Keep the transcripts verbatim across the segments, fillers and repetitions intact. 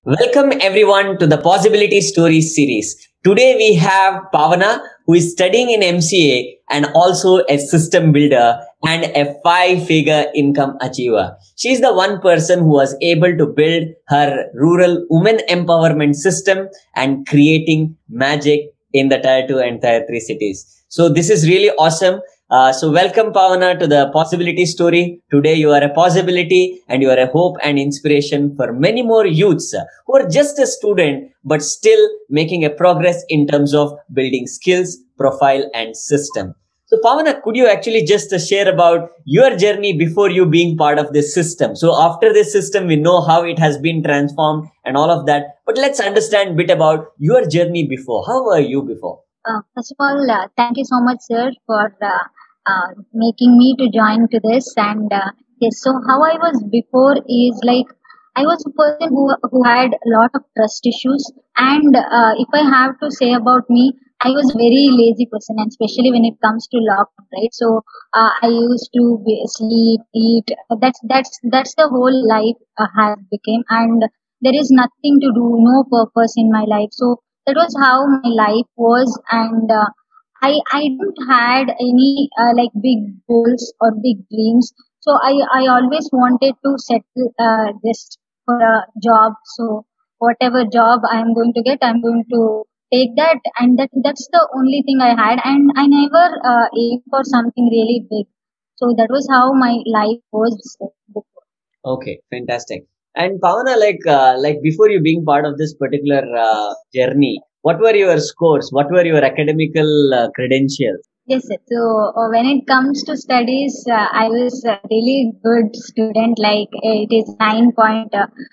Welcome everyone to the Possibility Stories series. Today we have Pavana, who is studying in M C A and also a system builder and a five-figure income achiever. She is the one person who was able to build her rural women empowerment system and creating magic in the tier two and tier three cities. So this is really awesome. Uh, so welcome Pavana to the Possibility Story. Today you are a possibility and you are a hope and inspiration for many more youths who are just a student but still making a progress in terms of building skills, profile and system. So Pavana, could you actually just uh, share about your journey before you being part of this system? So after this system, we know how it has been transformed and all of that. But let's understand a bit about your journey before. How were you before? Uh, first of all, uh, thank you so much, sir, for uh, uh, making me to join to this. And uh, yes, so how I was before is like I was a person who who had a lot of trust issues. And uh, if I have to say about me, I was a very lazy person, and especially when it comes to lockdown, right? So uh, I used to be, sleep, eat. That's that's that's the whole life uh, has become, and there is nothing to do, no purpose in my life. So that was how my life was, and uh, i i didn't had any uh, like big goals or big dreams. So i i always wanted to settle uh, just for a job. So whatever job I am going to get, I'm going to take that, and that that's the only thing I had, and I never uh, aimed for something really big. So that was how my life was before. Okay, fantastic. And Pavana, like, uh, like before you being part of this particular uh, journey, what were your scores? What were your academical uh, credentials? Yes, sir. So uh, when it comes to studies, uh, I was a really good student. Like uh, it is nine point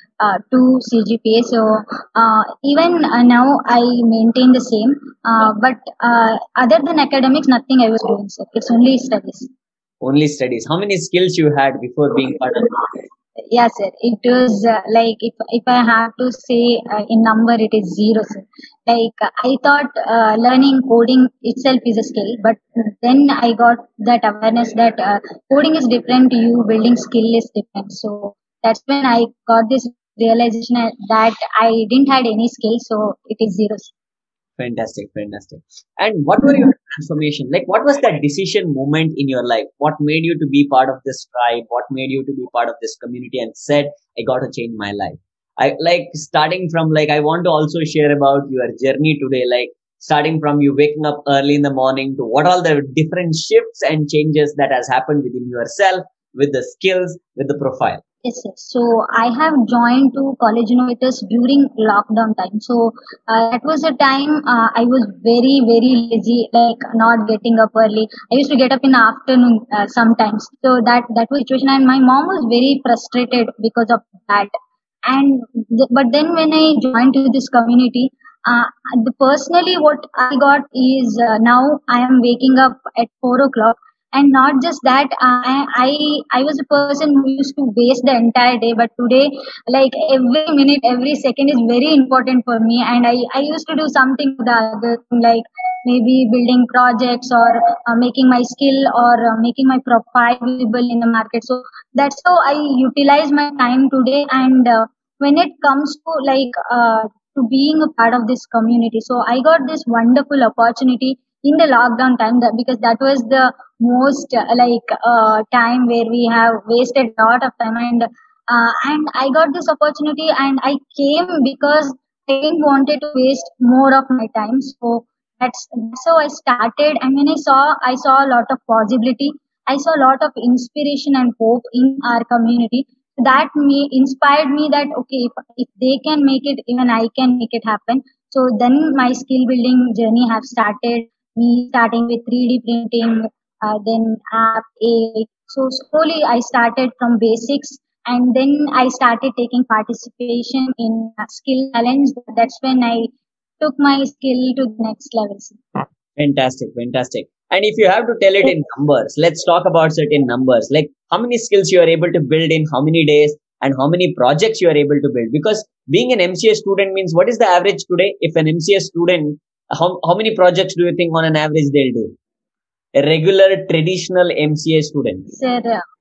two C G P A. So uh, even uh, now I maintain the same. Uh, but uh, other than academics, nothing I was doing, sir. It's only studies. Only studies. How many skills you had before being part of it? Yes, sir. It was uh, like if if I have to say uh, in number, it is zero, sir. Like I thought uh, learning coding itself is a skill, but then I got that awareness that uh, coding is different. You building skill is different. So that's when I got this realization that I didn't had any skill, so it is zero, sir. Fantastic, fantastic. And what were your transformation? Like, what was that decision moment in your life? What made you to be part of this tribe? What made you to be part of this community and said, I got to change my life? I like starting from like, I want to also share about your journey today, like starting from you waking up early in the morning to what all the different shifts and changes that has happened within yourself, with the skills, with the profile. Yes, yes. So I have joined to College Innovators during lockdown time. So uh, that was a time uh, I was very, very lazy, like not getting up early. I used to get up in the afternoon uh, sometimes. So that that was the situation, and my mom was very frustrated because of that. And th- but then when I joined to this community, uh, the personally what I got is uh, now I am waking up at four o'clock. And not just that, I, I I was a person who used to waste the entire day, but today, like every minute, every second is very important for me, and I, I used to do something with the other, like maybe building projects or uh, making my skill or uh, making my profile visible in the market. So that's how I utilize my time today. And uh, when it comes to like uh, to being a part of this community, so I got this wonderful opportunity in the lockdown time, that because that was the most uh, like uh, time where we have wasted a lot of time. And uh, and I got this opportunity, and I came because I didn't wanted to waste more of my time. So that's that's how I started. And when I saw I saw a lot of possibility, I saw a lot of inspiration and hope in our community. That me inspired me that okay, if, if they can make it, even I can make it happen. So then my skill building journey have started, me starting with three D printing, uh, then app A. So slowly I started from basics, and then I started taking participation in a skill challenge. That's when I took my skill to the next level. Fantastic, fantastic. And if you have to tell it in numbers, let's talk about certain numbers. Like how many skills you are able to build in how many days and how many projects you are able to build. Because being an M C A student means what is the average today? If an M C A student, how, how many projects do you think on an average they'll do? A regular traditional M C A student. Sir,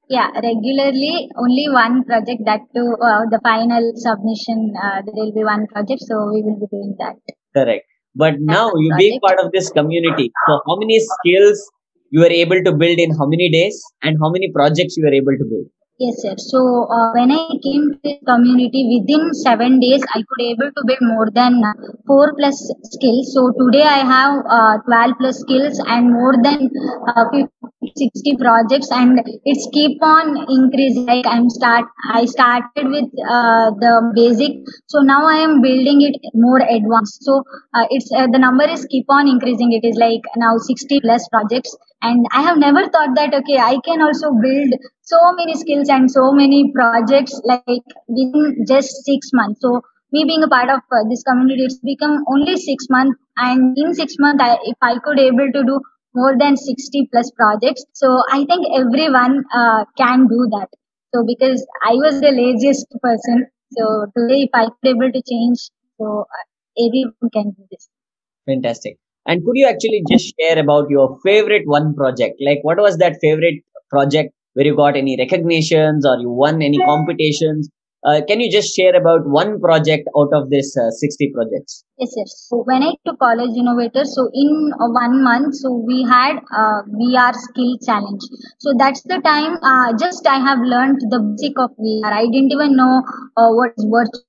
Yeah, regularly only one project, that too, uh, the final submission, uh, there will be one project, so we will be doing that. Correct. But That now one you being project. part of this community, so how many skills you were able to build in how many days and how many projects you were able to build? Yes, sir. So uh, when I came to this community, within seven days, I could able to build more than uh, four plus skills. So today I have uh, twelve plus skills and more than uh, fifty, sixty projects, and it's keep on increasing. Like I'm start, I started with uh, the basic, so now I am building it more advanced. So uh, it's uh, the number is keep on increasing. It is like now sixty plus projects, and I have never thought that okay, I can also build so many skills and so many projects like within just six months. So me being a part of uh, this community, it's become only six months, and in six months, I, if I could able to do more than sixty plus projects, so I think everyone uh, can do that. So because I was the laziest person, so today if I could able to change, so uh, everyone can do this. Fantastic. And could you actually just share about your favorite one project? Like, what was that favorite project where you got any recognitions or you won any competitions? Uh, can you just share about one project out of this uh, sixty projects? Yes, yes. So when I took College Innovator, so in uh, one month, so we had uh, V R skill challenge. So that's the time. Uh, just I have learned the basic of V R. I didn't even know uh, what is virtual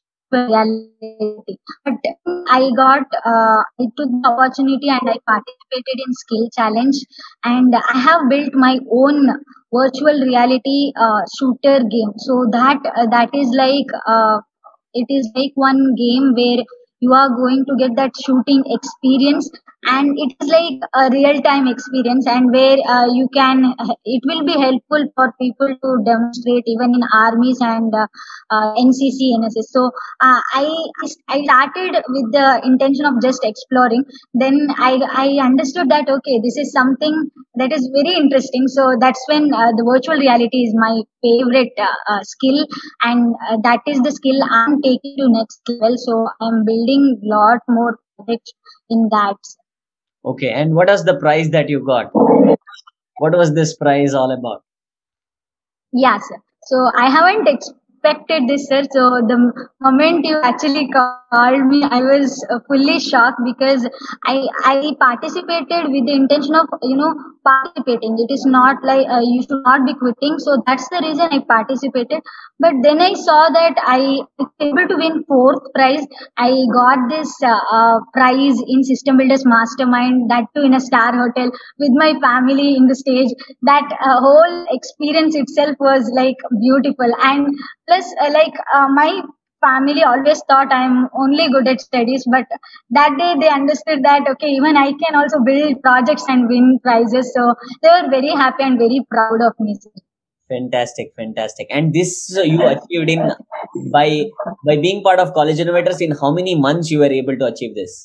reality. But I got uh, I took the opportunity and I participated in skill challenge, and I have built my own virtual reality uh, shooter game. So that uh, that is like uh, it is like one game where you are going to get that shooting experience, and it is like a real time experience, and where uh, you can it will be helpful for people to demonstrate even in armies and uh, uh, N C C N S S. So uh, I I started with the intention of just exploring. Then I I understood that okay, this is something that is very interesting. So that's when uh, the virtual reality is my favorite uh, uh, skill, and uh, that is the skill I'm taking to next level. So I'm building lot more projects in that. Okay. And what was the prize that you got? What was this prize all about? Yeah, sir. So I haven't expected this, sir. So the moment you actually called me, I was uh, fully shocked because I I participated with the intention of you know participating. It is not like uh, you should not be quitting. So that's the reason I participated. But then I saw that I was able to win fourth prize. I got this uh, uh, prize in System Builders Mastermind, that too in a star hotel with my family in the stage. That uh, whole experience itself was like beautiful, and plus uh, like uh, my family always thought I'm only good at studies, but that day they understood that okay, even I can also build projects and win prizes. So they were very happy and very proud of me. Fantastic, fantastic. And this uh, you achieved in by by being part of College Innovators. In how many months you were able to achieve this?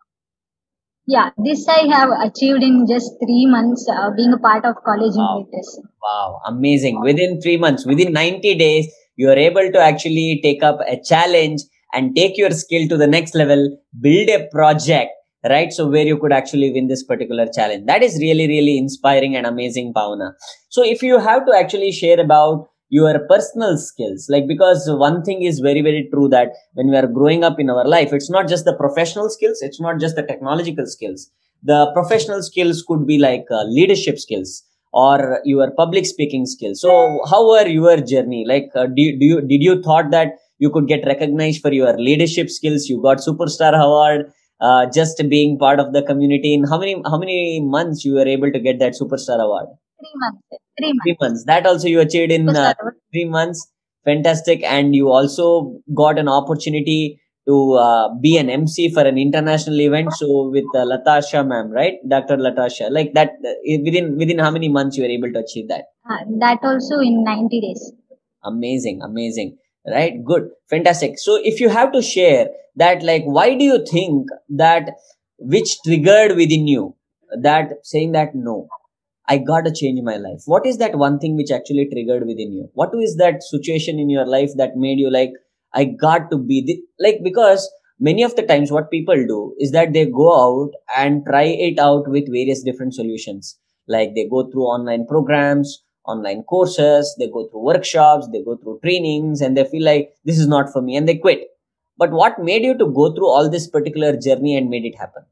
Yeah, this I have achieved in just three months uh, being a part of College Wow. Innovators. Wow, amazing. Within three months, within ninety days, you are able to actually take up a challenge and take your skill to the next level, build a project, right? So where you could actually win this particular challenge. That is really, really inspiring and amazing, Pauna. So if you have to actually share about your personal skills, like, because one thing is very, very true that when we are growing up in our life, it's not just the professional skills, it's not just the technological skills. The professional skills could be like uh, leadership skills or your public speaking skills. So how were your journey? Like, uh, do, do you, did you thought that you could get recognized for your leadership skills? You got superstar award, uh, just being part of the community. In how many, how many months you were able to get that superstar award? Three months. Three Three months. months. That also you achieved in uh, Superstar award. three months. Fantastic. And you also got an opportunity to uh, be an M C for an international event. So with uh, Latasha ma'am, right? Doctor Latasha, like that, uh, within within how many months you were able to achieve that? Uh, that also in ninety days. Amazing, amazing. Right? Good. Fantastic. So if you have to share that, like, why do you think that which triggered within you that saying that no, I gotta change my life? What is that one thing which actually triggered within you? What is that situation in your life that made you like, I got to be the, like, because many of the times what people do is that they go out and try it out with various different solutions. Like they go through online programs online courses, they go through workshops, they go through trainings, and they feel like this is not for me and they quit. But what made you to go through all this particular journey and made it happen?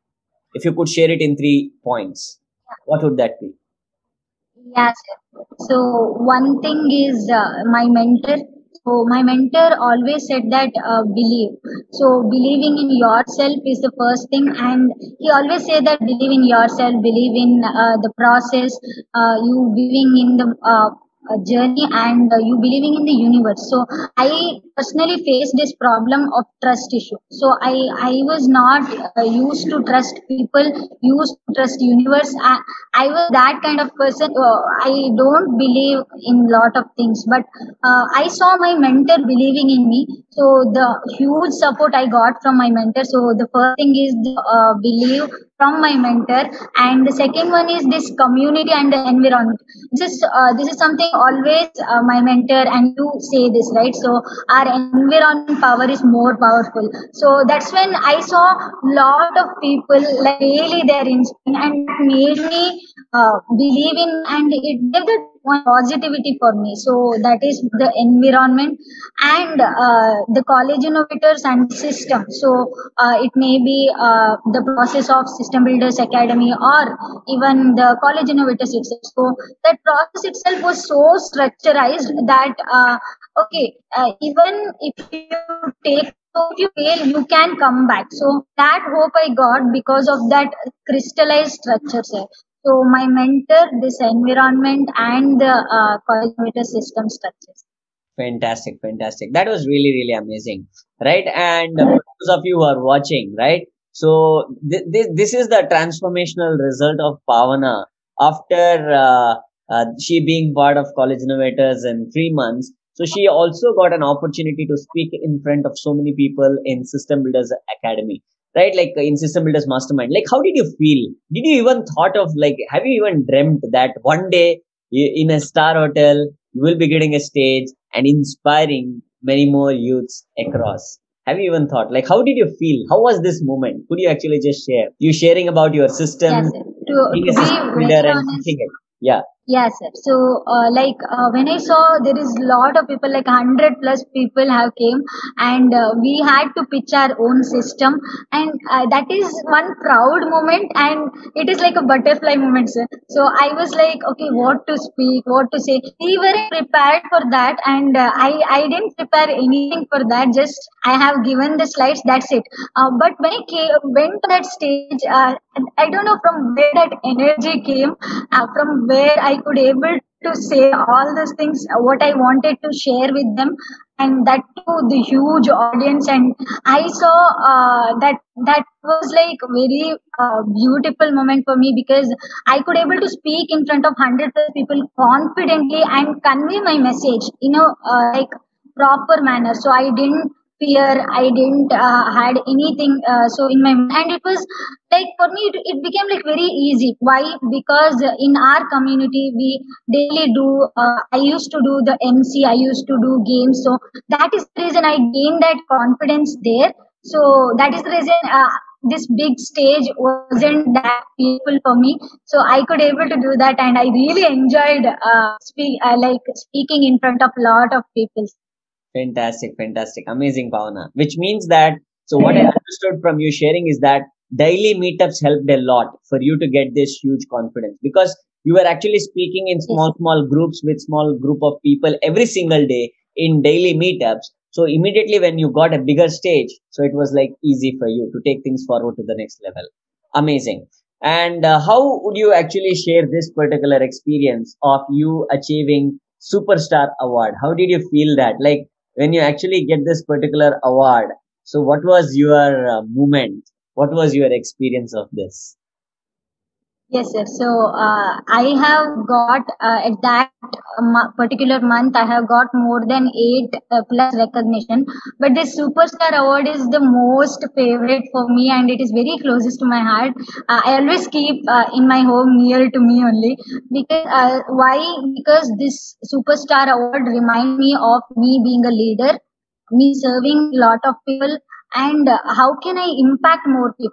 If you could share it in three points, what would that be? Yes. So one thing is uh, my mentor. So my mentor always said that uh, believe. So believing in yourself is the first thing, and he always said that believe in yourself, believe in uh, the process, uh, you believing in the uh, uh, journey, and uh, you believing in the universe. So I personally faced this problem of trust issue. So I I was not uh, used to trust people, used to trust universe. I, I was that kind of person. Uh, I don't believe in lot of things, but uh, I saw my mentor believing in me. So the huge support I got from my mentor. So the first thing is the uh, believe from my mentor, and the second one is this community and the environment. This is uh, this is something always uh, my mentor and you say this, right? So our environment power is more powerful. So that's when I saw lot of people like really they're inspiring, and that made me uh, believe in, and it gave that one positivity for me. So that is the environment and uh, the college innovators and system. So uh, it may be uh, the process of system builders academy or even the college innovators itself. So that process itself was so structurized that uh, okay, uh, even if you take, so if you fail, you can come back. So that hope I got because of that crystallized structure, sir. So my mentor, this environment, and the uh, college innovator system structures. Fantastic, fantastic. That was really, really amazing, right? And uh, for those of you who are watching, right? So th- th- this is the transformational result of Pavana after uh, uh, she being part of College Innovators in three months. So she also got an opportunity to speak in front of so many people in System Builders Academy, right? Like uh, in System Builders Mastermind. Like, how did you feel? Did you even thought of like, have you even dreamt that one day y- in a star hotel you will be getting a stage and inspiring many more youths across? Have you even thought, like, how did you feel? How was this moment? Could you actually just share? You sharing about your system, Yes, sir. To, being to a be system very builder and honest, teaching it. Yeah, yes, sir. So, uh, like uh, when I saw there is lot of people, like hundred plus people have came, and uh, we had to pitch our own system, and uh, that is one proud moment, and it is like a butterfly moment, sir. So I was like, okay, what to speak, what to say. We were prepared for that, and uh, I I didn't prepare anything for that. Just I have given the slides. That's it. Uh, but when I came, went to that stage, uh, I don't know from where that energy came, uh, from where I could able to say all those things, uh, what I wanted to share with them, and that to the huge audience. And I saw uh, that that was like very uh, beautiful moment for me, because I could able to speak in front of hundred people confidently and convey my message, you know, uh, like proper manner. So I didn't fear, I didn't uh, had anything uh, so in my mind. And it was like for me it, it became like very easy. Why? Because uh, in our community we daily do, uh, I used to do the MC, I used to do games. So that is the reason I gained that confidence there. So that is the reason uh, this big stage wasn't that painful for me. So I could able to do that, and I really enjoyed uh, speak uh, like speaking in front of lot of people. fantastic, fantastic, amazing, Pavana. Which means that, so what I understood from you sharing is that daily meetups helped a lot for you to get this huge confidence, because you were actually speaking in Yes. small, small groups with small group of people every single day in daily meetups. So immediately when you got a bigger stage, so it was like easy for you to take things forward to the next level. Amazing. And uh, how would you actually share this particular experience of you achieving superstar award? How did you feel that? Like when you actually get this particular award, so what was your uh, moment? What was your experience of this? Yes, sir. So uh, I have got uh, at that uh, mo- particular month, I have got more than eight uh, plus recognition. But this superstar award is the most favorite for me, and it is very closest to my heart. Uh, I always keep uh, in my home near to me only. Because uh, why? Because this superstar award remind me of me being a leader, me serving lot of people, and uh, how can I impact more people.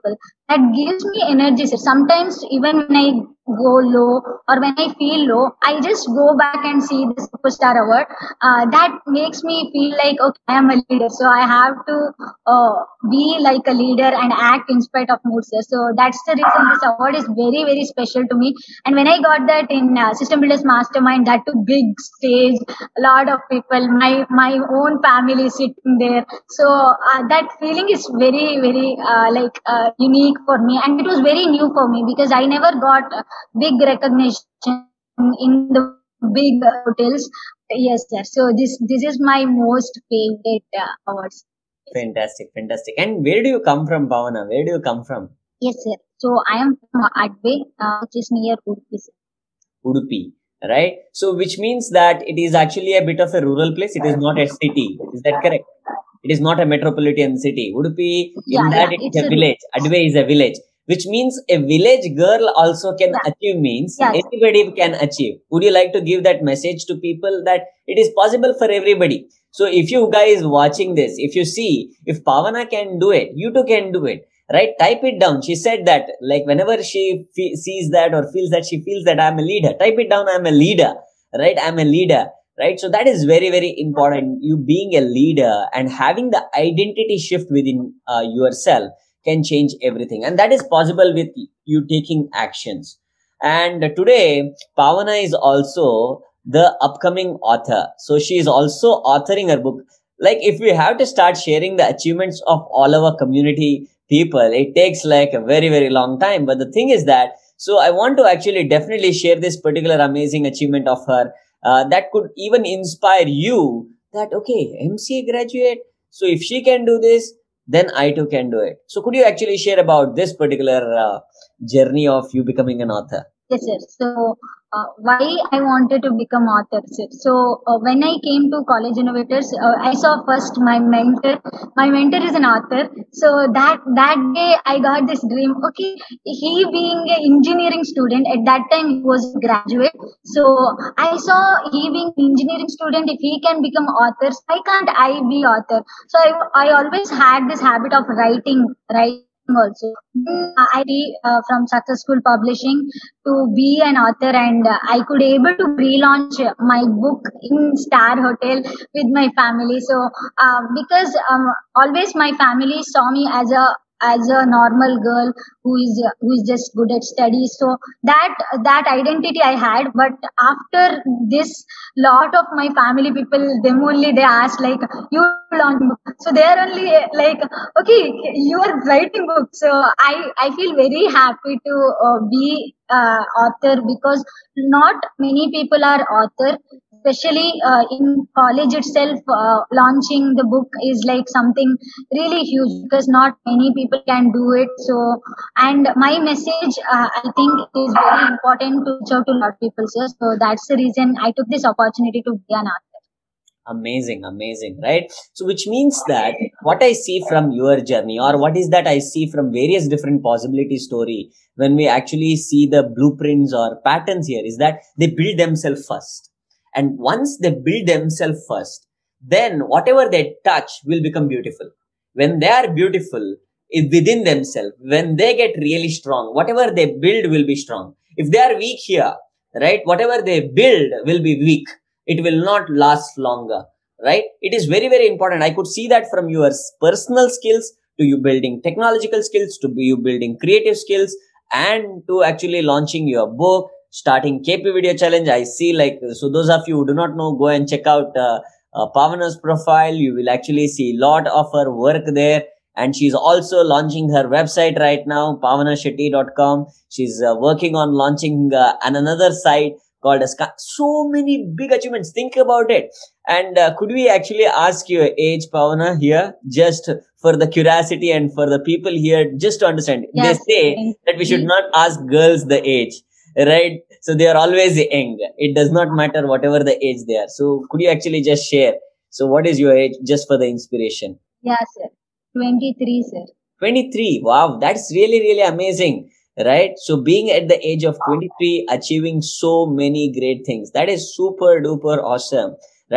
that gives me energy, sir. Sometimes even when I go low or when I feel low, I just go back and see the superstar award. Uh, that makes me feel like, okay, I am a leader, so I have to uh, be like a leader and act in spite of mood, sir. So that's the reason this award is very very special to me. And when I got that in uh, System Builders Mastermind, that too big stage, a lot of people, my my own family sitting there. So uh, that feeling is very very uh, like uh, unique for me, and it was very new for me because I never got uh, big recognition in the big uh, hotels. Yes, sir. So this this is my most favorite uh, awards. Fantastic, fantastic. And where do you come from, Bhavana? Where do you come from? Yes, sir. So I am from Adve, uh, which is near Udupi, sir. Udupi, right? So which means that it is actually a bit of a rural place. It is not a city. Is that correct? It is not a metropolitan city. Udupi, Yeah, in that yeah. it is It's a a village. Adve is a village, which means a village girl also can yeah, achieve means yeah, sir. anybody can achieve. Would you like to give that message to people that it is possible for everybody? So if you guys watching this, if you see, if Pavana can do it, you too can do it, right? Type it down. She said that, like, whenever she fe- sees that or feels that, she feels that I'm a leader. Type it down. I'm a leader, right? I'm a leader, right? So that is very, very important. You being a leader and having the identity shift within uh, yourself can change everything. And that is possible with you taking actions. And today, Pavana is also the upcoming author. So she is also authoring her book. Like, if we have to start sharing the achievements of all our community people, it takes like a very, very long time. But the thing is that, so I want to actually definitely share this particular amazing achievement of her uh, that could even inspire you that, okay, M C A graduate. So if she can do this, then I too can do it. So could you actually share about this particular uh, journey of you becoming an author? Yes, sir. So, uh, why I wanted to become author, sir. So, uh, when I came to College Innovators, uh, I saw first my mentor. My mentor is an author. So that that day I got this dream. Okay, he being an engineering student at that time, he was a graduate. So I saw he being an engineering student. If he can become author, why can't I be author? So I I always had this habit of writing, right? Also then I read uh, from successful publishing to be an author, and uh, I could able to relaunch my book in Star Hotel with my family. So uh, because um, always my family saw me as a as a normal girl who is uh, who is just good at studies. So that that identity I had. But after this, lot of my family people, them only they asked like, you launch book. So they are only uh, like, okay, you are writing books. So i i feel very happy to uh, be uh, author, because not many people are author, especially uh, in college itself. Uh, launching the book is like something really huge, because not many people can do it. So, and my message, uh, I think, is very important to reach out to a lot of people, sir. So that's the reason I took this opportunity to be an author. Amazing, amazing, right? So, which means that what I see from your journey, or what is that I see from various different possibility story, when we actually see the blueprints or patterns here, is that they build themselves first. And once they build themselves first, then whatever they touch will become beautiful. When they are beautiful i- within themselves, when they get really strong, whatever they build will be strong. If they are weak here, right, whatever they build will be weak. It will not last longer, right? It is very, very important. I could see that from your s- personal skills to you building technological skills to you building creative skills and to actually launching your book, starting K P Video Challenge. I see, like, so those of you who do not know, go and check out uh, uh, Pavana's profile. You will actually see a lot of her work there. And she's also launching her website right now, pavana shetty dot com. She's uh, working on launching uh, an another site called as Ka- so many big achievements. Think about it. And uh, could we actually ask your age, Pavana, here, just for the curiosity and for the people here, just to understand? They Yes, say that we should we, not ask girls the age, right? So they are always young. It does not matter whatever the age they are. So could you actually just share? So what is your age, just for the inspiration? yeah, sir. twenty-three, sir. twenty-three. Wow, that's really, really amazing, right? So being at the age of twenty-three, achieving so many great things, that is super duper awesome, right?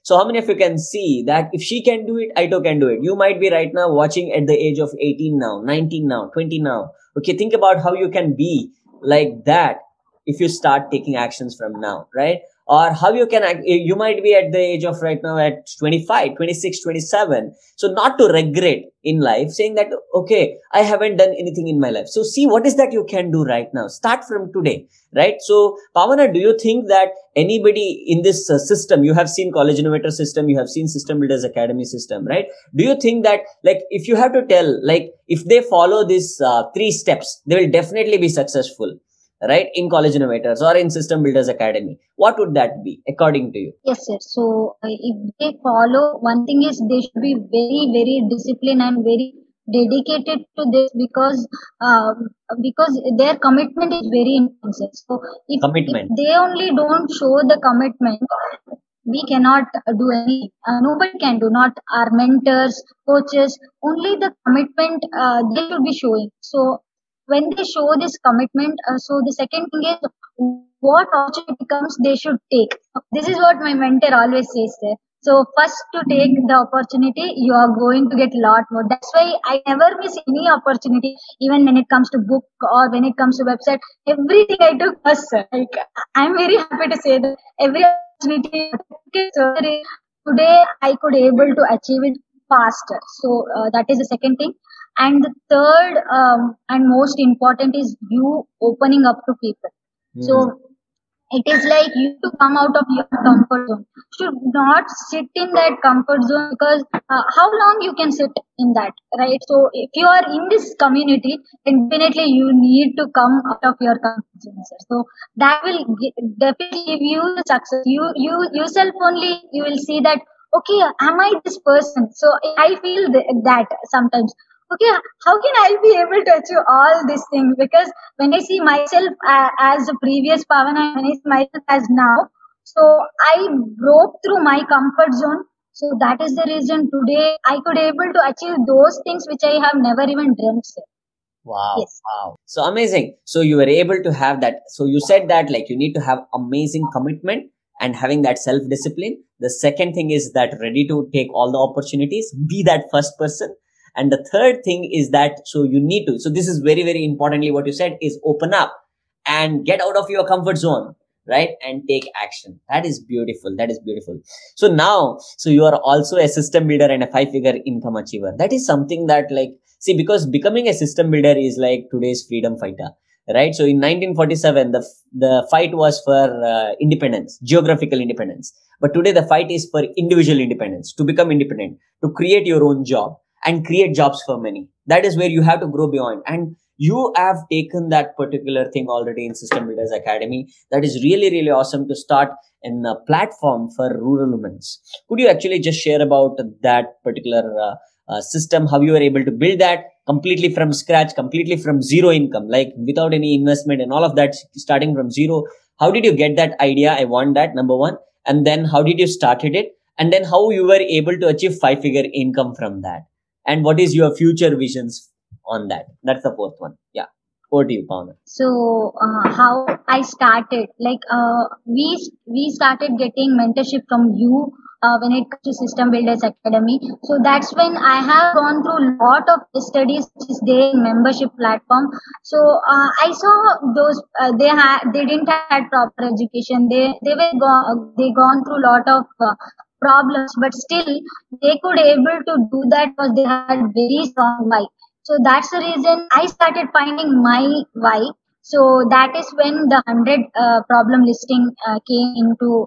So how many of you can see that if she can do it, I too can do it? You might be right now watching at the age of eighteen now, nineteen now, twenty now. Okay, think about how you can be like that if you start taking actions from now, right? Or how you can, act- you might be at the age of right now at twenty-five, twenty-six, twenty-seven. So not to regret in life saying that, okay, I haven't done anything in my life. So see what is that you can do right now. Start from today, right? So Pavana, do you think that anybody in this uh, system, you have seen College Innovator system, you have seen System Builders Academy system, right? Do you think that like if you have to tell, like if they follow these uh, three steps, they will definitely be successful, right, in College Innovators or in System Builders Academy? What would that be according to you? Yes, sir. So uh, if they follow, one thing is they should be very, very disciplined and very dedicated to this because um, because their commitment is very intense. So if, if Commitment. they only don't show the commitment, we cannot do anything. Uh, nobody can do, not our mentors, coaches, only the commitment uh, they should be showing. So when they show this commitment, uh, so the second thing is what opportunity comes, they should take. This is what my mentor always says there. So first to take the opportunity, you are going to get a lot more. That's why I never miss any opportunity, even when it comes to book or when it comes to website. Everything I took first, sir. Like I'm very happy to say that every opportunity today I could able to achieve it faster. So uh, that is the second thing. And the third um, and most important is you opening up to people. Hmm. So it is like you to come out of your comfort zone. Should not sit in that comfort zone because uh, how long you can sit in that, right? So if you are in this community, then definitely you need to come out of your comfort zone, sir. So that will gi- definitely give you the success. You you yourself only you will see that okay, am I this person? So I feel th- that sometimes. Okay, how can I be able to achieve all these things? Because when I see myself uh, as the previous Pavana, when I see myself as now, so I broke through my comfort zone. So that is the reason today I could able to achieve those things which I have never even dreamt. Sir. Wow. Yes. Wow. So amazing. So you were able to have that. So you said that like you need to have amazing commitment and having that self discipline. The second thing is that ready to take all the opportunities, be that first person. And the third thing is that so you need to. So this is very, very importantly what you said is open up and get out of your comfort zone, right? And take action. That is beautiful. That is beautiful. So now, so you are also a system builder and a five figure income achiever. That is something that like, see, because becoming a system builder is like today's freedom fighter, right? So in nineteen forty-seven, the, the fight was for uh, independence, geographical independence. But today the fight is for individual independence, to become independent, to create your own job and create jobs for many. That is where you have to grow beyond. And you have taken that particular thing already in System Builders Academy. That is really, really awesome to start in a platform for rural women. Could you actually just share about that particular uh, uh, system, how you were able to build that completely from scratch, completely from zero income, like without any investment and all of that, starting from zero? How did you get that idea? I want that, number one. And then how did you started it? And then how you were able to achieve five figure income from that? And what is your future visions on that? That's the fourth one. Yeah. Over to you, Pavana. So uh, how I started, like uh, we we started getting mentorship from you uh, when it comes to System Builders Academy. So that's when I have gone through a lot of studies which is their membership platform. So uh, I saw those uh, they had they didn't have proper education. They they were gone they gone through a lot of uh, problems, but still they could able to do that because they had very strong why. So that's the reason I started finding my why. So that is when the hundred uh, problem listing uh, came into.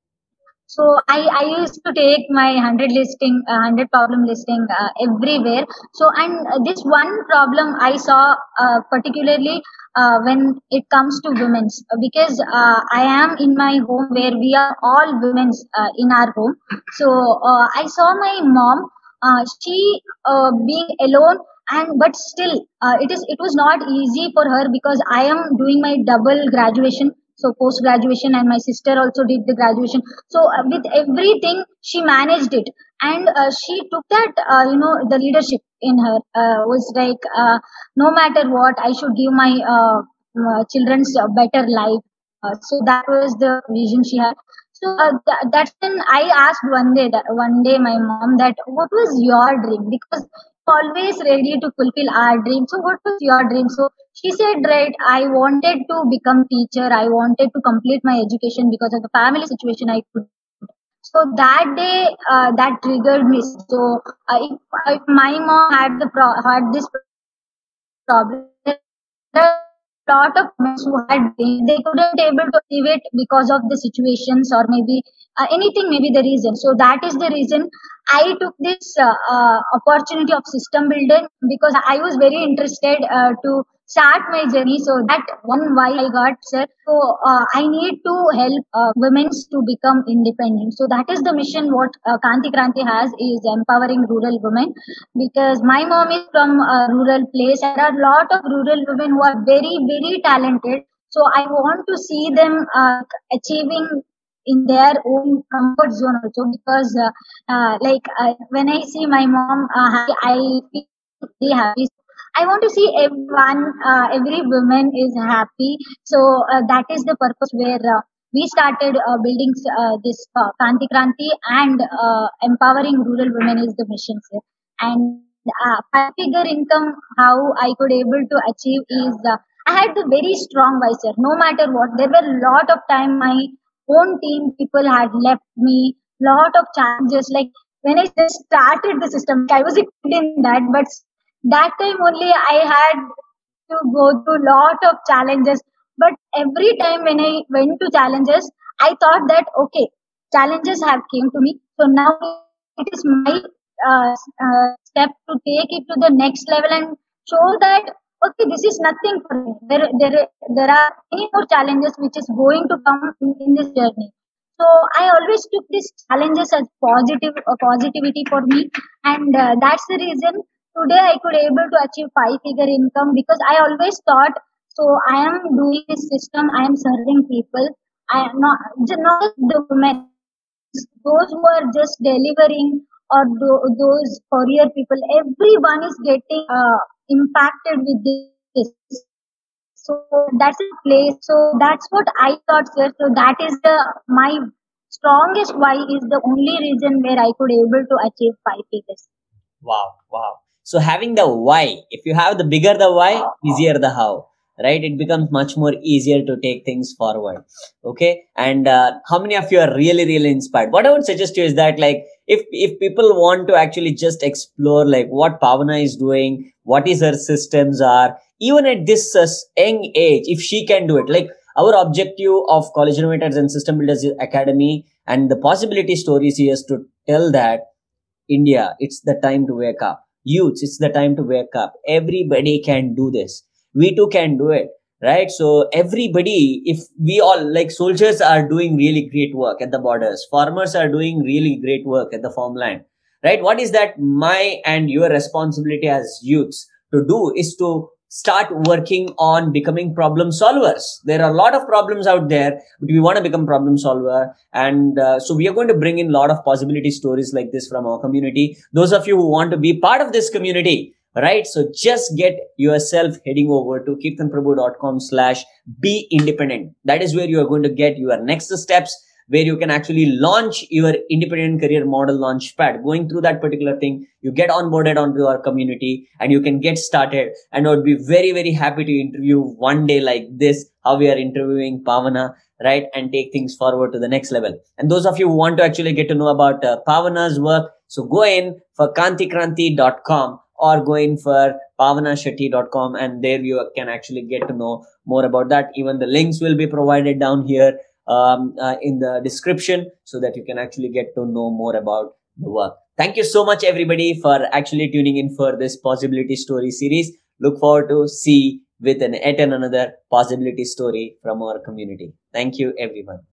So I, I used to take my hundred listing, uh, hundred problem listing uh, everywhere. So and uh, this one problem I saw uh, particularly uh, when it comes to women's because uh, I am in my home where we are all women's uh, in our home. So uh, I saw my mom. Uh, she uh, being alone and but still uh, it is it was not easy for her because I am doing my double graduation, so post graduation, and my sister also did the graduation. So uh, with everything she managed it, and uh, she took that uh, you know the leadership in her uh, was like uh, no matter what I should give my uh, uh, children's a better life. Uh, so that was the vision she had. So uh, th- that's when I asked one day, that one day my mom, that what was your dream? Because always ready to fulfill our dream. So what was your dream? So she said, right, I wanted to become teacher. I wanted to complete my education because of the family situation I could. So that day, uh, that triggered me. So uh, if, if my mom had the pro- had this problem, there are a lot of parents who had they, they couldn't able to achieve it because of the situations, or maybe uh, anything, maybe the reason. So that is the reason I took this uh, uh, opportunity of system building, because I was very interested uh, to start my journey. So that one why I got sir. So uh, I need to help uh, women to become independent. So that is the mission what uh, Kanti Kranti has, is empowering rural women, because my mom is from a rural place. There are a lot of rural women who are very, very talented. So I want to see them uh, achieving in their own comfort zone also, because uh, uh, like uh, when I see my mom uh, happy, I feel very happy. I want to see everyone, uh, every woman is happy. So uh, that is the purpose where uh, we started uh, building uh, this uh, Kanti Kranti, and uh, empowering rural women is the mission, sir. And uh, five figure income, how I could able to achieve is uh, I had the very strong voice, sir. No matter what, there were a lot of time my own team people had left me, lot of challenges. Like when I just started the system, I was a kid in that, but that time only I had to go through lot of challenges. But every time when I went to challenges, I thought that okay, challenges have came to me, so now it is my uh, uh, step to take it to the next level and show that okay, this is nothing for me. There, there, there are many more challenges which is going to come in, in this journey. So I always took these challenges as positive, uh, positivity for me, and uh, that's the reason today I could able to achieve five figure income, because I always thought, so I am doing this system, I am serving people, I am not j- not the women, those who are just delivering, or tho- those courier people, everyone is getting uh, impacted with this. So that's a place. So that's what I thought, sir. So that is the my strongest why, is the only reason where I could able to achieve five figures. Wow, wow. So having the why, if you have the bigger the why, easier the how, right? It becomes much more easier to take things forward. Okay. And uh, how many of you are really, really inspired? What I would suggest you is that, like, if if people want to actually just explore like what Pavana is doing, what is her systems are, even at this uh, young age, if she can do it, like our objective of College Innovators and System Builders Academy and the possibility stories here is to tell that India, it's the time to wake up. Youths, it's the time to wake up. Everybody can do this. We too can do it, right? So everybody, if we all, like soldiers are doing really great work at the borders, farmers are doing really great work at the farmland, right? What is that my and your responsibility as youths to do is to start working on becoming problem solvers. There are a lot of problems out there, but we want to become problem solver. And uh, so we are going to bring in a lot of possibility stories like this from our community. Those of you who want to be part of this community, right? So just get yourself heading over to kirtanprabhu.com slash be independent. That is where you are going to get your next steps, where you can actually launch your independent career model launch pad. Going through that particular thing, you get onboarded onto our community and you can get started. And I would be very, very happy to interview one day like this, how we are interviewing Pavana, right? And take things forward to the next level. And those of you who want to actually get to know about uh, Pavana's work, so go in for kanti kranti dot com or go in for pavana shetty dot com, and there you can actually get to know more about that. Even the links will be provided down here um, uh, in the description, so that you can actually get to know more about the work. Thank you so much, everybody, for actually tuning in for this possibility story series. Look forward to see with an yet another possibility story from our community. Thank you, everyone.